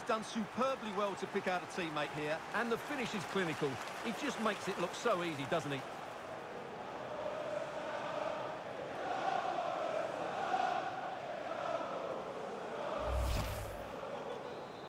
done superbly well to pick out a teammate here, and the finish is clinical. He just makes it look so easy, doesn't he?